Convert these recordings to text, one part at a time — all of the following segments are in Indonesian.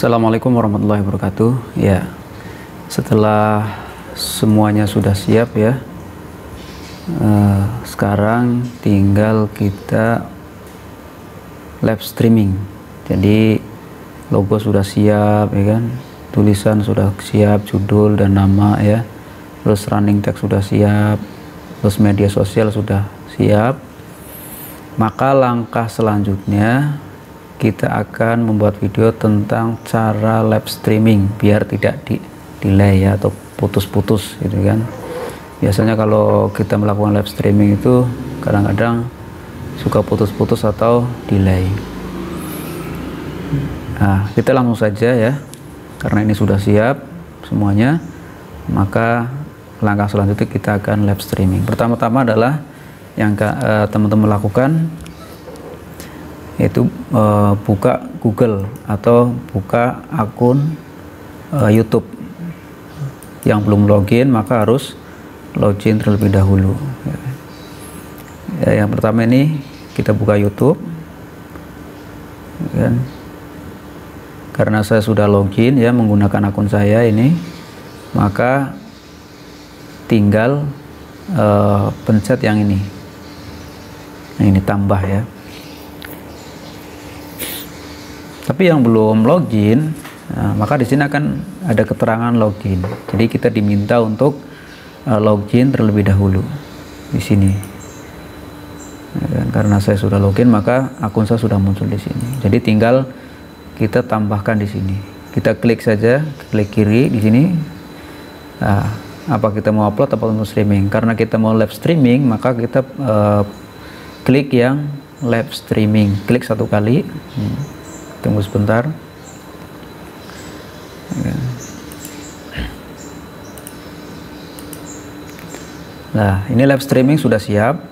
Assalamualaikum warahmatullahi wabarakatuh. Ya, setelah semuanya sudah siap ya, sekarang tinggal kita live streaming. Jadi logo sudah siap ya kan, tulisan sudah siap, judul dan nama ya, terus running text sudah siap, terus media sosial sudah siap. Maka langkah selanjutnya kita akan membuat video tentang cara live streaming biar tidak delay ya, atau putus-putus gitu kan. Biasanya kalau kita melakukan live streaming itu kadang-kadang suka putus-putus atau delay. Nah, kita langsung saja ya, karena ini sudah siap semuanya, maka langkah selanjutnya kita akan live streaming. Pertama-tama adalah yang teman-teman lakukan, yaitu buka Google atau buka akun YouTube. Yang belum login maka harus login terlebih dahulu ya. Yang pertama ini kita buka YouTube kan? Karena saya sudah login ya menggunakan akun saya ini, maka tinggal pencet yang ini. Nah, ini tambah ya. Tapi yang belum login, nah, maka di sini akan ada keterangan login. Jadi kita diminta untuk login terlebih dahulu di sini. Dan karena saya sudah login, maka akun saya sudah muncul di sini. Jadi tinggal kita tambahkan di sini. Kita klik saja, klik kiri di sini. Nah, apa kita mau upload atau untuk streaming? Karena kita mau live streaming, maka kita klik yang live streaming. Klik satu kali. Tunggu sebentar. Nah, ini live streaming sudah siap.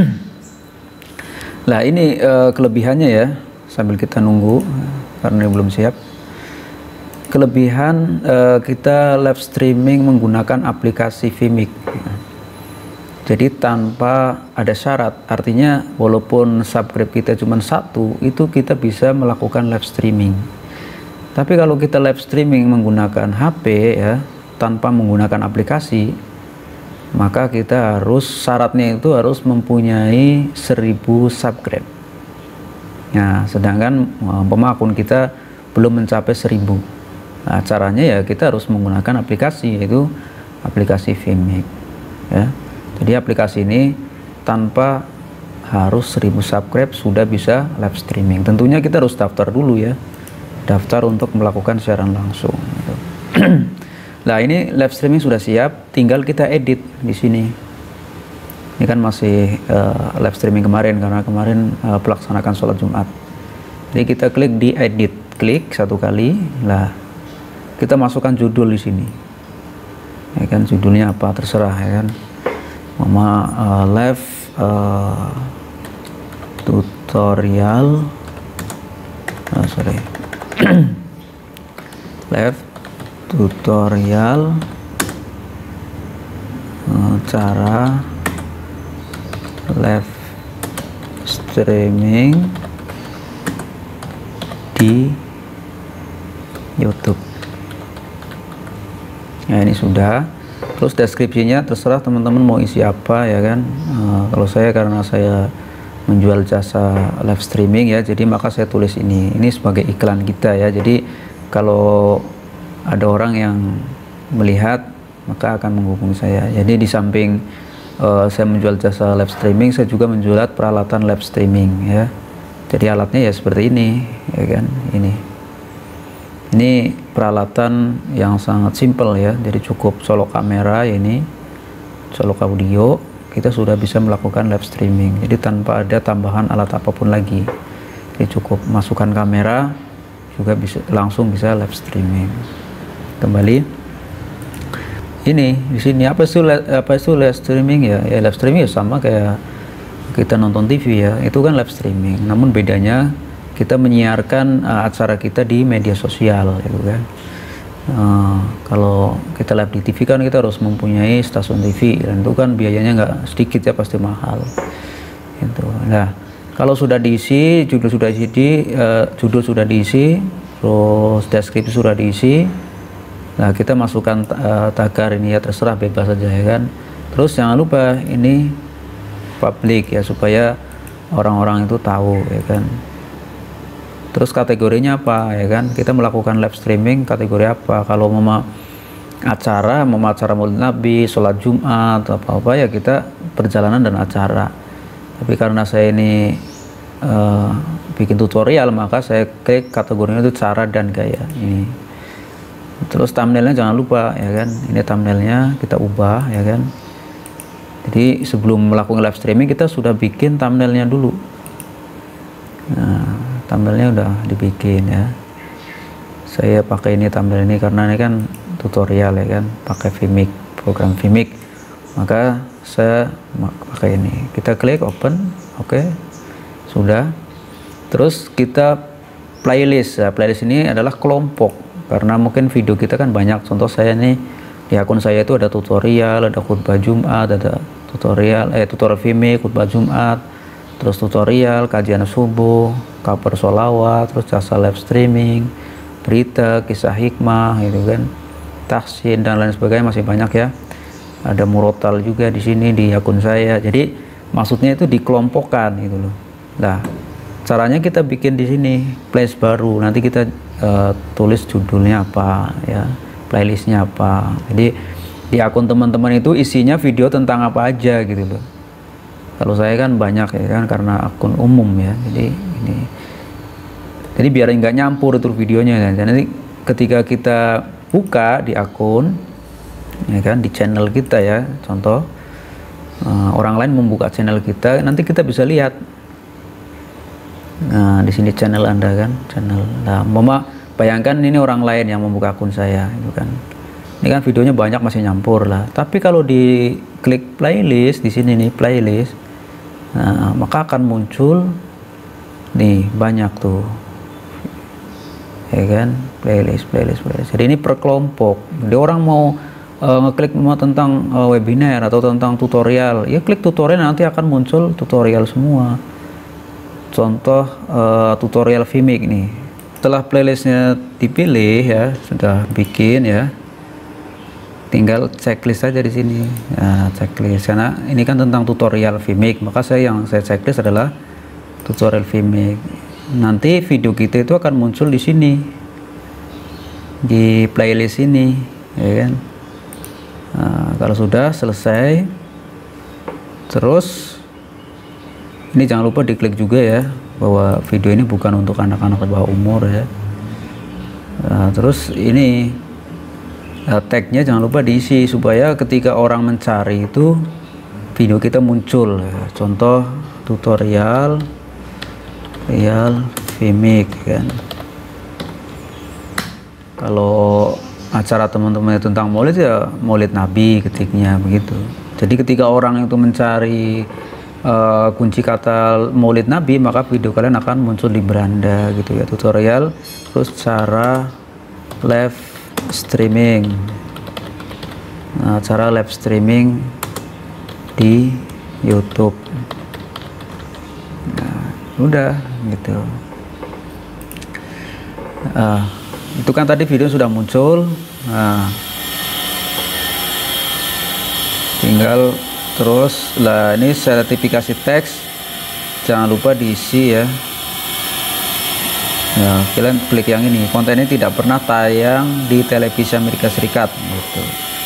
Nah, ini kelebihannya ya, sambil kita nunggu karena ini belum siap. Kelebihan kita live streaming menggunakan aplikasi Vimeo. Jadi tanpa ada syarat, artinya walaupun subscribe kita cuma satu, itu kita bisa melakukan live streaming. Tapi kalau kita live streaming menggunakan HP ya, tanpa menggunakan aplikasi, maka kita harus, syaratnya itu harus mempunyai 1000 subscribe. Nah, sedangkan akun kita belum mencapai 1000. Nah, caranya ya kita harus menggunakan aplikasi, yaitu aplikasi Vimeo ya. Jadi aplikasi ini tanpa harus 1000 subscribe sudah bisa live streaming. Tentunya kita harus daftar dulu ya, daftar untuk melakukan siaran langsung gitu. Nah, ini live streaming sudah siap, tinggal kita edit di sini. Ini kan masih live streaming kemarin, karena kemarin pelaksanakan sholat Jumat. Jadi kita klik di edit, klik satu kali. Nah, kita masukkan judul di sini. Ya kan, judulnya apa terserah ya kan. Mama live tutorial live tutorial cara live streaming di YouTube. Nah, ini sudah. Terus deskripsinya terserah teman-teman mau isi apa ya kan. Kalau saya, karena saya menjual jasa live streaming ya, jadi maka saya tulis ini sebagai iklan kita ya. Jadi kalau ada orang yang melihat maka akan menghubungi saya. Jadi di samping saya menjual jasa live streaming, saya juga menjual peralatan live streaming ya. Jadi alatnya ya seperti ini ya kan. Ini peralatan yang sangat simpel ya, jadi cukup colok kamera ini, colok audio, kita sudah bisa melakukan live streaming. Jadi tanpa ada tambahan alat apapun lagi. Jadi cukup masukkan kamera juga bisa langsung bisa live streaming. Kembali. Ini di sini apa itu live streaming ya? Ya live streaming ya sama kayak kita nonton TV ya. Itu kan live streaming. Namun bedanya kita menyiarkan acara kita di media sosial gitu kan. Kalau kita live di TV kan kita harus mempunyai stasiun TV, dan itu kan biayanya nggak sedikit ya, pasti mahal gitu. Nah, kalau sudah diisi, judul sudah diisi, terus deskripsi sudah diisi. Nah, kita masukkan tagar ini ya, terserah bebas saja ya kan. Terus jangan lupa ini publik ya, supaya orang-orang itu tahu ya kan. Terus kategorinya apa ya kan, kita melakukan live streaming kategori apa. Kalau mau acara Maulid Nabi, sholat Jumat, apa-apa ya kita perjalanan dan acara. Tapi karena saya ini bikin tutorial, maka saya klik kategorinya itu cara dan gaya ini. Terus thumbnailnya jangan lupa ya kan, ini thumbnailnya kita ubah ya kan. Jadi sebelum melakukan live streaming kita sudah bikin thumbnailnya dulu. Nah, thumbnailnya udah dibikin ya. Saya pakai ini thumbnail ini karena ini kan tutorial ya kan, pakai Vimeo, program Vimeo, maka saya pakai ini. Kita klik open, oke, sudah. Terus kita playlist ya, playlist ini adalah kelompok karena mungkin video kita kan banyak. Contoh saya nih di akun saya itu ada tutorial, ada khutbah Jumat, ada tutorial Vimeo, khutbah Jumat, terus tutorial, kajian subuh, kabar sholawat, terus jasa live streaming, berita, kisah hikmah gitu kan, tahsin dan lain sebagainya, masih banyak ya. Ada murotal juga di sini di akun saya. Jadi maksudnya itu dikelompokkan gitu loh. Nah, caranya kita bikin di sini playlist baru. Nanti kita tulis judulnya apa ya, playlistnya apa. Jadi di akun teman-teman itu isinya video tentang apa aja gitu loh. Kalau saya kan banyak ya kan, karena akun umum ya. Jadi ini, jadi biar nggak nyampur itu videonya kan. Jadi ketika kita buka di akun ya kan, di channel kita ya, contoh orang lain membuka channel kita, nanti kita bisa lihat. Nah, di sini channel Anda kan, channel. Nah, mama bayangkan ini orang lain yang membuka akun saya itu kan. Ini kan videonya banyak, masih nyampur lah. Tapi kalau di klik playlist di sini nih, playlist, nah, maka akan muncul nih banyak tuh ya kan, playlist. Jadi ini per kelompok. Jadi orang mau ngeklik mau tentang webinar atau tentang tutorial, ya klik tutorial, nanti akan muncul tutorial semua. Contoh tutorial Vimeo nih. Setelah playlistnya dipilih ya, sudah bikin ya, tinggal checklist saja di sini. Nah, checklist karena ini kan tentang tutorial Vimeo, maka yang saya checklist adalah tutorial Vimeo. Nanti video kita itu akan muncul di sini, di playlist ini ya kan. Nah, kalau sudah selesai, terus ini jangan lupa diklik juga ya, bahwa video ini bukan untuk anak-anak di bawah umur ya. Nah, terus ini tagnya jangan lupa diisi supaya ketika orang mencari itu video kita muncul ya. Contoh tutorial Vimeo kan. Kalau acara teman-teman tentang Maulid ya Maulid Nabi ketiknya begitu. Jadi ketika orang itu mencari kunci kata Maulid Nabi, maka video kalian akan muncul di beranda gitu ya. Tutorial, terus cara live streaming. Nah, cara live streaming di YouTube. Nah, udah gitu. Itu kan tadi video sudah muncul. Nah, tinggal terus lah, ini sertifikasi teks jangan lupa diisi ya. Ya, kalian klik yang ini, konten ini tidak pernah tayang di televisi Amerika Serikat gitu.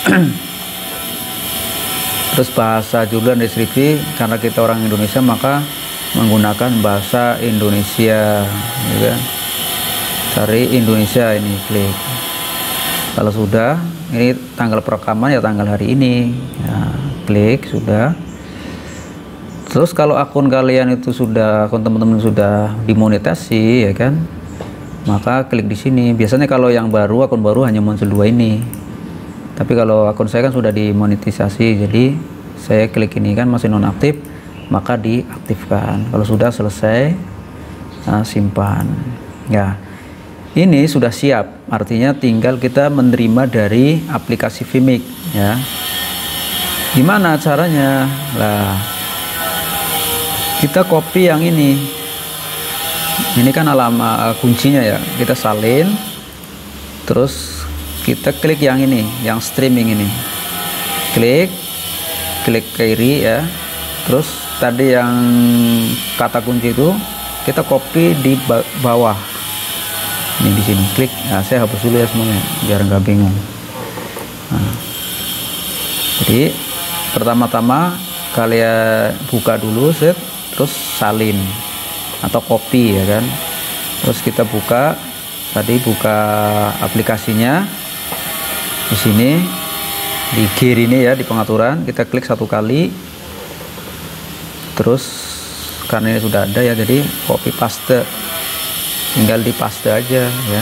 Terus bahasa judul dan deskripsi, karena kita orang Indonesia maka menggunakan bahasa Indonesia ya kan? Cari Indonesia, ini klik. Kalau sudah, ini tanggal perekaman ya tanggal hari ini ya, klik sudah. Terus kalau akun kalian itu sudah, akun teman-teman sudah dimonetasi ya kan, maka klik di sini. Biasanya kalau yang baru, akun baru hanya muncul dua ini. Tapi kalau akun saya kan sudah dimonetisasi, jadi saya klik ini kan masih nonaktif, maka diaktifkan. Kalau sudah selesai, simpan. Ya, ini sudah siap. Artinya tinggal kita menerima dari aplikasi Vimeo ya. Gimana caranya? Lah, kita copy yang ini, Ini kan alamat kuncinya ya, kita salin, terus kita klik yang ini, yang streaming ini, klik kiri ya, terus tadi yang kata kunci itu kita copy di bawah, ini di sini, klik. Nah, saya hapus dulu ya semuanya biar nggak bingung. Nah, jadi pertama-tama kalian buka dulu set, terus salin atau copy ya kan, terus kita buka tadi, buka aplikasinya di sini di gear ini ya, di pengaturan kita klik satu kali, terus karena ini sudah ada ya, jadi copy paste, tinggal di paste aja ya,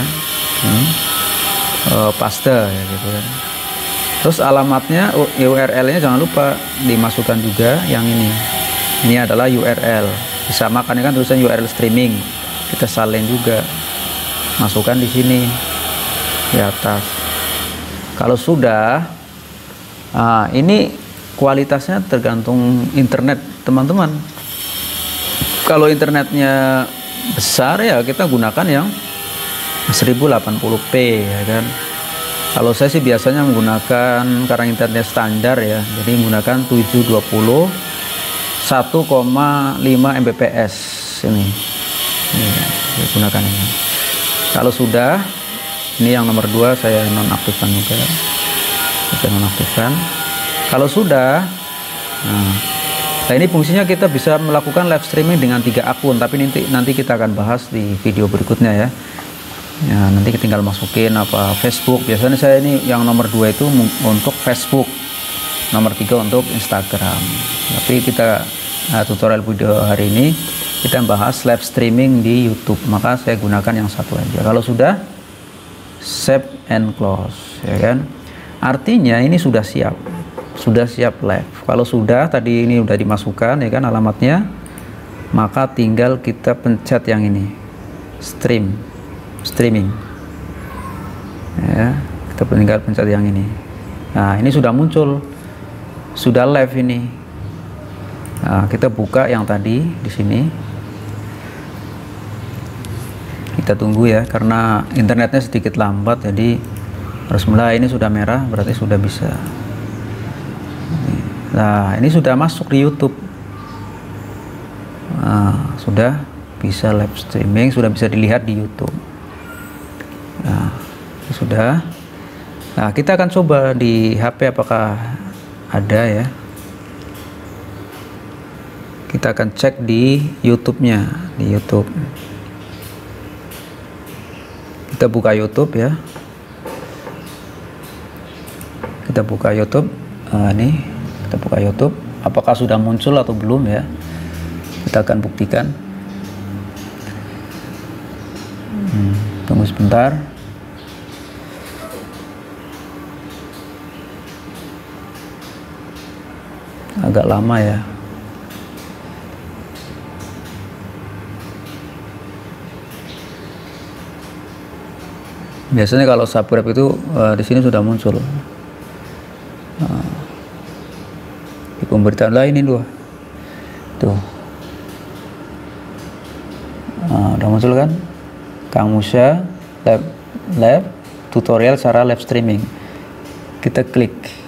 paste ya gitu kan. Terus alamatnya, URL-nya jangan lupa dimasukkan juga yang ini. Ini adalah URL. Disamakan kan tulisan URL streaming. Kita salin juga. Masukkan di sini di atas. Kalau sudah, ini kualitasnya tergantung internet teman-teman. Kalau internetnya besar ya kita gunakan yang 1080p ya kan. Kalau saya sih biasanya menggunakan, karena internet standar ya, jadi menggunakan 720 1,5 Mbps ini gunakan ini. Kalau sudah, ini yang nomor 2 saya nonaktifkan juga, saya nonaktifkan. Kalau sudah, nah ini fungsinya kita bisa melakukan live streaming dengan 3 akun, tapi nanti kita akan bahas di video berikutnya ya. Ya, nanti tinggal masukin apa Facebook. Biasanya saya ini yang nomor 2 itu untuk Facebook, nomor 3 untuk Instagram. Tapi kita tutorial video hari ini kita bahas live streaming di YouTube, maka saya gunakan yang satu aja. Kalau sudah, save and close ya kan, artinya ini sudah siap live. Kalau sudah, tadi ini udah dimasukkan ya kan alamatnya, maka tinggal kita pencet yang ini, streaming ya, kita tinggal pencet yang ini. Nah, ini sudah muncul, sudah live ini. Nah, kita buka yang tadi di sini, kita tunggu ya, karena internetnya sedikit lambat, jadi harus mulai. Ini sudah merah, berarti sudah bisa. Nah, ini sudah masuk di YouTube. Nah, sudah bisa live streaming, sudah bisa dilihat di YouTube. Nah, sudah. Nah, kita akan coba di HP apakah ada ya. Kita akan cek di YouTube-nya, di YouTube. Kita buka YouTube ya. Kita buka YouTube. Nah, ini kita buka YouTube. Apakah sudah muncul atau belum ya? Kita akan buktikan. Tunggu sebentar. Agak lama ya. Biasanya kalau subscribe itu di sini sudah muncul. Di pemberitaan lain ini tuh. Udah muncul kan? Kang Musya live tutorial cara live streaming. Kita klik.